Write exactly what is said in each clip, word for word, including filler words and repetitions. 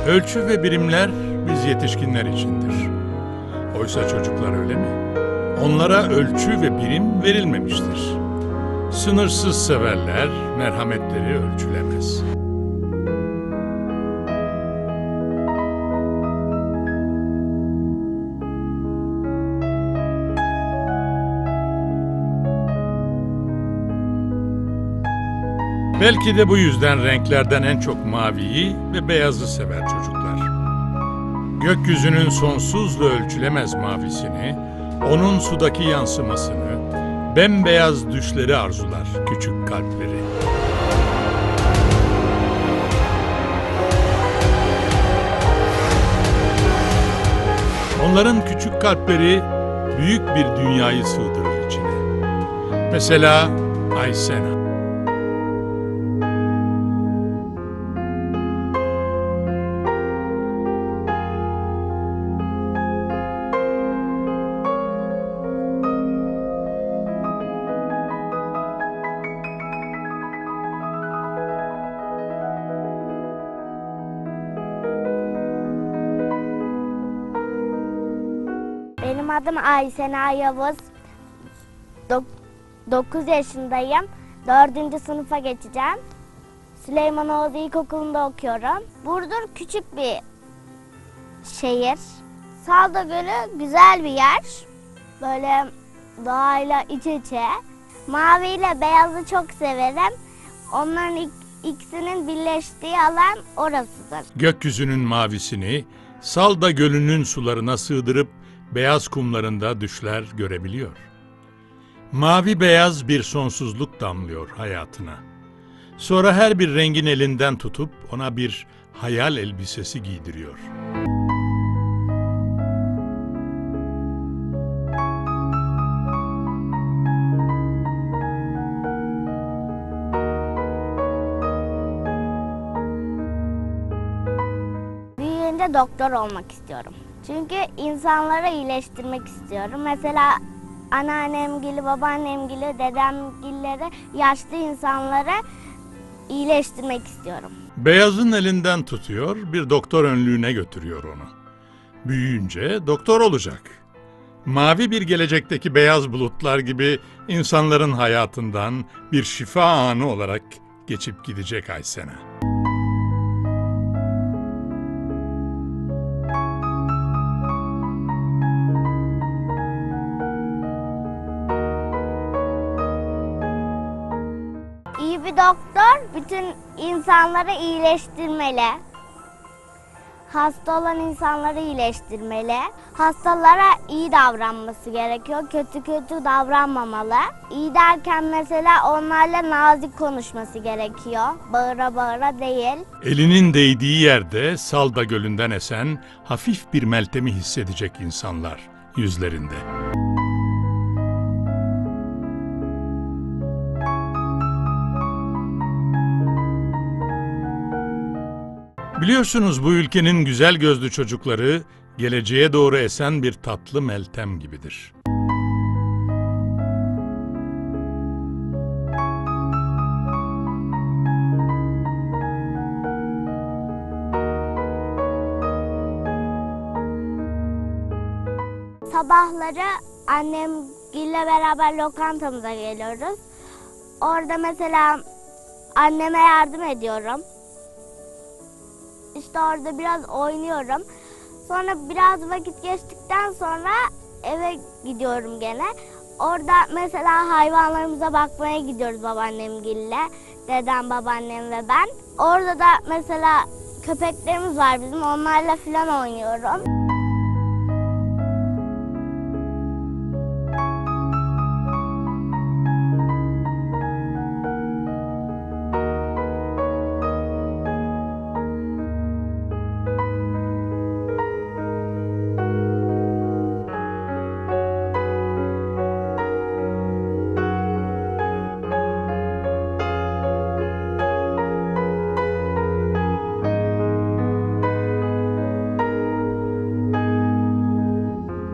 Ölçü ve birimler biz yetişkinler içindir. Oysa çocuklar öyle mi? Onlara ölçü ve birim verilmemiştir. Sınırsız severler, merhametleri ölçülemez. Belki de bu yüzden renklerden en çok maviyi ve beyazı sever çocuklar. Gökyüzünün sonsuz ve ölçülemez mavisini, onun sudaki yansımasını, bembeyaz düşleri arzular küçük kalpleri. Onların küçük kalpleri büyük bir dünyayı sığdırır içine. Mesela Aysena. Benim adım Aysena Yavuz. dokuz yaşındayım. dördüncü sınıfa geçeceğim. Süleymanoğlu İlkokulu'nda okuyorum. Burdur küçük bir şehir. Salda Gölü güzel bir yer. Böyle doğayla iç içe. Mavi ile beyazı çok severim. Onların ik ikisinin birleştiği alan orasıdır. Gökyüzünün mavisini Salda Gölü'nün sularına sığdırıp beyaz kumlarında düşler görebiliyor. Mavi beyaz bir sonsuzluk damlıyor hayatına. Sonra her bir rengin elinden tutup ona bir hayal elbisesi giydiriyor. Büyüyünce doktor olmak istiyorum. Çünkü insanları iyileştirmek istiyorum. Mesela anneannemgili, babaannemgili, dedemgilleri, yaşlı insanları iyileştirmek istiyorum. Beyazın elinden tutuyor, bir doktor önlüğüne götürüyor onu. Büyüyünce doktor olacak. Mavi bir gelecekteki beyaz bulutlar gibi insanların hayatından bir şifa anı olarak geçip gidecek Aysena. İyi bir doktor bütün insanları iyileştirmeli. Hasta olan insanları iyileştirmeli. Hastalara iyi davranması gerekiyor. Kötü kötü davranmamalı. İyi derken mesela onlarla nazik konuşması gerekiyor. Bağıra bağıra değil. Elinin değdiği yerde Salda Gölü'nden esen hafif bir meltemi hissedecek insanlar yüzlerinde. Biliyorsunuz bu ülkenin güzel gözlü çocukları geleceğe doğru esen bir tatlı meltem gibidir. Sabahları annemle beraber lokantamıza geliyoruz. Orada mesela anneme yardım ediyorum. İşte orada biraz oynuyorum. Sonra biraz vakit geçtikten sonra eve gidiyorum gene. Orada mesela hayvanlarımıza bakmaya gidiyoruz babaannemgille, dedem, babaannem ve ben. Orada da mesela köpeklerimiz var bizim, onlarla falan oynuyorum.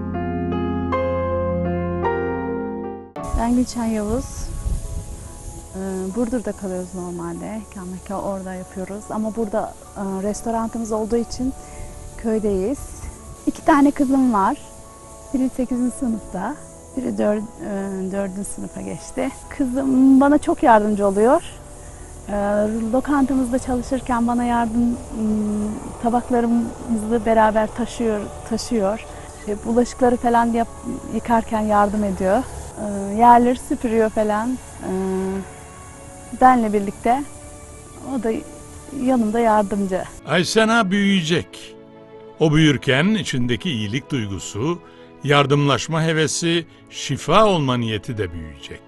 Ben Gülçen Yavuz. Ee, Burdur'da kalıyoruz normalde. İkametgahı orada yapıyoruz. Ama burada e, restoranımız olduğu için köydeyiz. İki tane kızım var. Biri sekizinci sınıfta, biri dördüncü sınıfa geçti. Kızım bana çok yardımcı oluyor. Ee, lokantamızda çalışırken bana yardım, tabaklarımızı beraber taşıyor, taşıyor. İşte bulaşıkları falan yap, yıkarken yardım ediyor. Ee, yerleri süpürüyor falan. Ee, benle birlikte. O da yanımda yardımcı. Aysena büyüyecek. O büyürken içindeki iyilik duygusu, yardımlaşma hevesi, şifa olma niyeti de büyüyecek.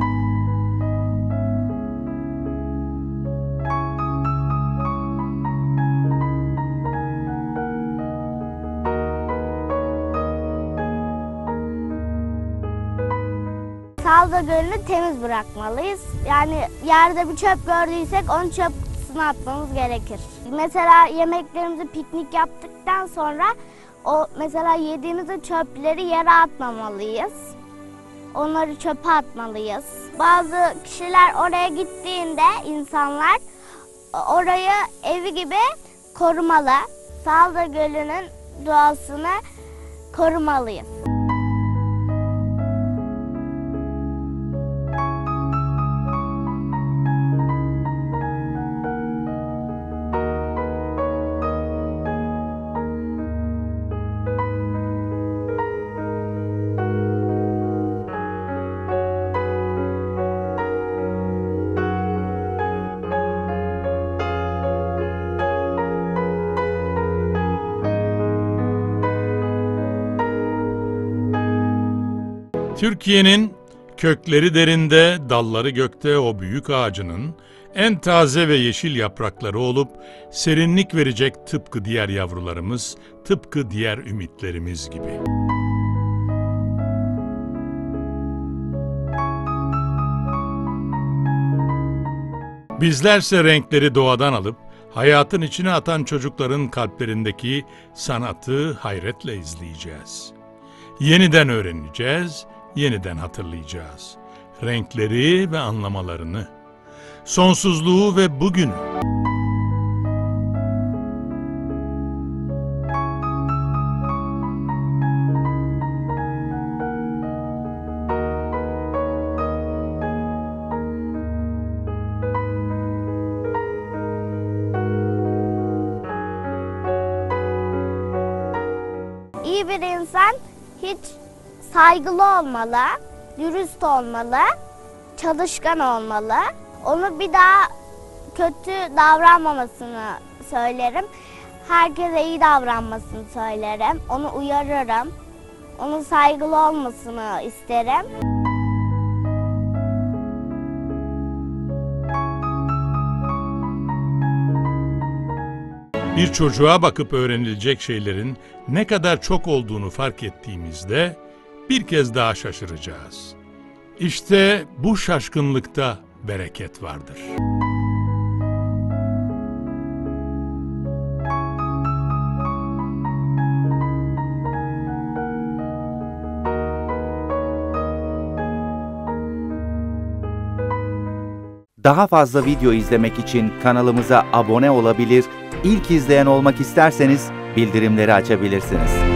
Salda Gölü'nü temiz bırakmalıyız. Yani yerde bir çöp gördüysek onu çöp kutusuna atmamız gerekir. Mesela yemeklerimizi piknik yaptıktan sonra o mesela yediğimiz çöpleri yere atmamalıyız. Onları çöpe atmalıyız. Bazı kişiler oraya gittiğinde insanlar orayı evi gibi korumalı. Salda Gölü'nün doğasını korumalıyız. Türkiye'nin kökleri derinde, dalları gökte o büyük ağacının en taze ve yeşil yaprakları olup serinlik verecek tıpkı diğer yavrularımız, tıpkı diğer ümitlerimiz gibi. Bizlerse renkleri doğadan alıp hayatın içine atan çocukların kalplerindeki sanatı hayretle izleyeceğiz. Yeniden öğreneceğiz, yeniden hatırlayacağız. Renkleri ve anlamalarını, sonsuzluğu ve bugünü. İyi bir insan hiç saygılı olmalı, dürüst olmalı, çalışkan olmalı. Onu bir daha kötü davranmamasını söylerim. Herkese iyi davranmasını söylerim. Onu uyarırım. Onun saygılı olmasını isterim. Bir çocuğa bakıp öğrenilecek şeylerin ne kadar çok olduğunu fark ettiğimizde bir kez daha şaşıracağız. İşte bu şaşkınlıkta bereket vardır. Daha fazla video izlemek için kanalımıza abone olabilir, ilk izleyen olmak isterseniz bildirimleri açabilirsiniz.